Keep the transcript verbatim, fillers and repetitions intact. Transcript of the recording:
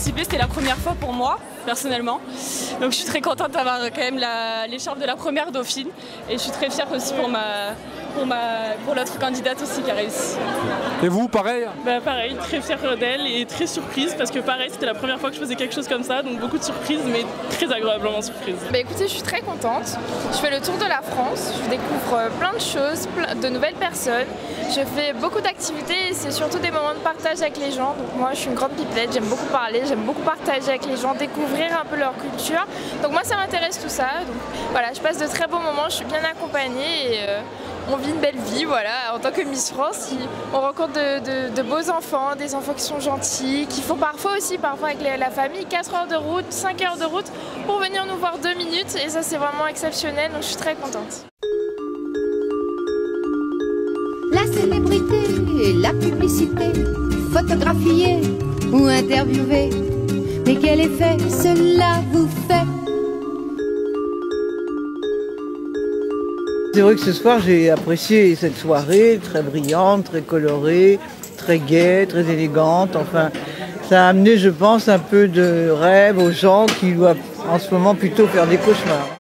participer, c'était la première fois pour moi, personnellement. Donc je suis très contente d'avoir quand même l'écharpe de la première dauphine. Et je suis très fière aussi pour ma... Pour, ma, pour l'autre candidate aussi qui a réussi. Et vous, pareil? Bah pareil, très fière d'elle et très surprise parce que pareil, c'était la première fois que je faisais quelque chose comme ça, donc beaucoup de surprises, mais très agréablement surprise. Bah écoutez, je suis très contente. Je fais le tour de la France, je découvre plein de choses, plein de nouvelles personnes. Je fais beaucoup d'activités et c'est surtout des moments de partage avec les gens. Donc moi, je suis une grande pipelette, j'aime beaucoup parler, j'aime beaucoup partager avec les gens, découvrir un peu leur culture. Donc moi, ça m'intéresse tout ça. Donc voilà, je passe de très beaux moments, je suis bien accompagnée et euh, on vit une belle vie, voilà, en tant que Miss France. On rencontre de, de, de beaux enfants, des enfants qui sont gentils, qui font parfois aussi, parfois avec la famille, quatre heures de route, cinq heures de route pour venir nous voir deux minutes. Et ça, c'est vraiment exceptionnel, donc je suis très contente. La célébrité, la publicité, photographier ou interviewer. Mais quel effet cela vous fait? C'est vrai que ce soir, j'ai apprécié cette soirée, très brillante, très colorée, très gaie, très élégante. Enfin, ça a amené, je pense, un peu de rêve aux gens qui doivent en ce moment plutôt faire des cauchemars.